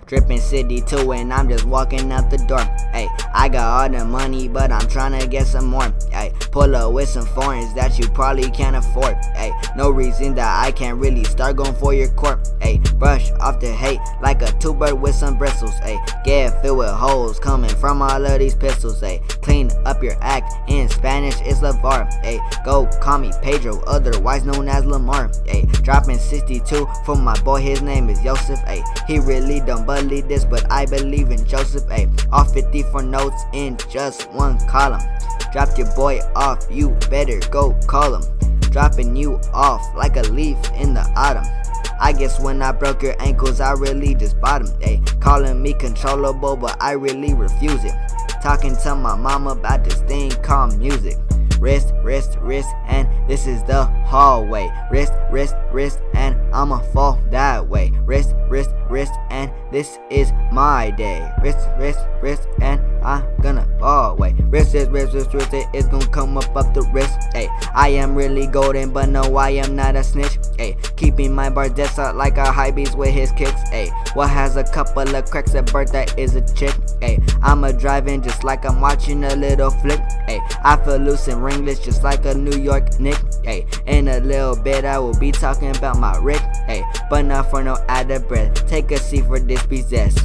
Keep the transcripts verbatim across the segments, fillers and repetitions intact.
Drippin' city too, and I'm just walking out the door. Ayy, I got all the money, but I'm tryna get some more. Ayy, pull up with some foreigns that you probably can't afford. Ayy, no reason that I can't really start going for your corp. Ayy, brush off the hate like a two-bird with some bristles. Ayy, get filled with holes coming from all of these pistols. Ayy, clean up your act, in Spanish it's Lavar. Ayy, go call me Pedro, otherwise known as Lamar. Ayy, dropping sixty-two for my boy, his name is Joseph. Ayy, he really don't believe this, but I believe in Joseph. Ayy, all fifty-four notes in just one column. Dropped your boy off, you better go call him. Dropping you off like a leaf in the autumn. I guess when I broke your ankles, I really just bought them. Ayy, calling me controllable, but I really refuse it. Talking to my mama about this thing called music. Wrist, wrist, wrist, and this is the hallway. Wrist, wrist, wrist, and I'ma fall that way. Wrist, wrist, wrist, and this is my day. Wrist, wrist, wrist, and I'm gonna fall away. Wrist, wrist, wrist, wrist, wrist, it's gonna come up up the wrist. Ayy, I am really golden, but no, I am not a snitch. Ayy, keeping my bars dead up like a high beast with his kicks. Ayy, what has a couple of cracks at birth that is a chick. Ayy, I'ma driving just like I'm watching a little flick. Ayy, I feel loose and ringless just like a New York Nick. Ayy, in a little bit I will be talking about my Rick. Ayy, but not for no out of breath. Take a seat for this possess.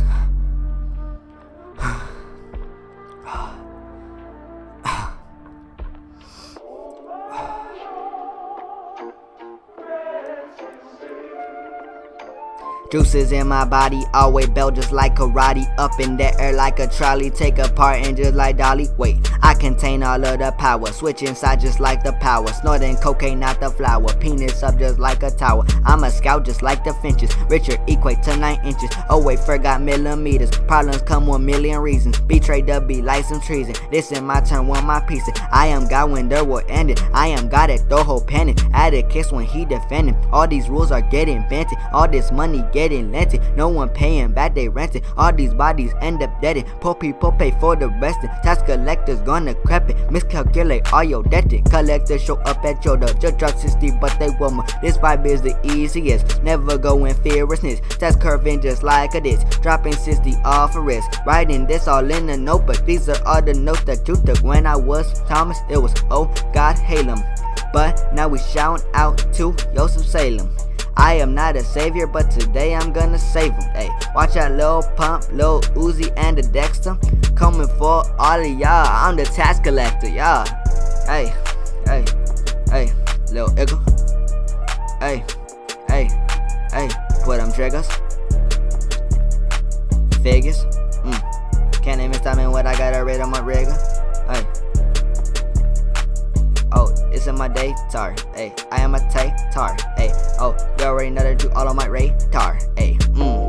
Juices in my body, always belt just like karate. Up in the air like a trolley, take apart and just like Dolly. Wait, I contain all of the power, switch inside just like the power. Snorting cocaine, not the flower, penis up just like a tower. I'm a scout just like the finches, Richard equate to nine inches. Oh wait, forgot millimeters, problems come with a million reasons. Betrayed to be like some treason, this is my turn, one my pieces. I am God when the war ended, I am God at the whole pennant. Add a kiss when he defending, all these rules are getting invented. All this money getting Getting lented, no one paying back, they rented. All these bodies end up deaded. Poor people pay for the rest. Tax collectors gonna crep it. Miscalculate all your debt. Collectors show up at your door. Just drop sixty, but they want more. This vibe is the easiest. Never go in fearlessness. Tax curving just like a this. Dropping sixty off a wrist. Writing this all in a notebook. These are all the notes that you took when I was Thomas. It was oh God hail him. But now we shout out to Joseph Salem. I am not a savior, but today I'm gonna save him. Hey, watch out, Lil Pump, Lil Uzi, and the Dexter. Coming for all of y'all, I'm the tax collector, y'all. Hey, hey, hey, Lil Eagle. Hey, hey, hey, put them triggers. Figures. Mm. Can't even tell me what I got already on my rigger. Hey. Oh, it's in my day, tar, ayy, I am a tay, tar, ayy, oh, you already know that you all on my radar, ayy, mm.